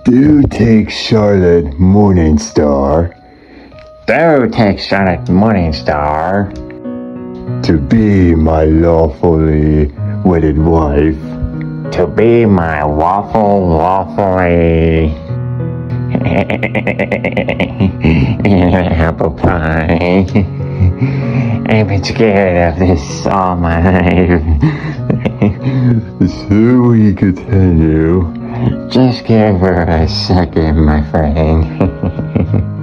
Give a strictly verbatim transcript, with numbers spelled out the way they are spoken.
Do take Charlotte Morningstar. Do take Charlotte Morningstar To be my lawfully wedded wife. To be my lawful, lawfully apple pie. I've been scared of this all my life. So we continue. Just give her a second, my friend.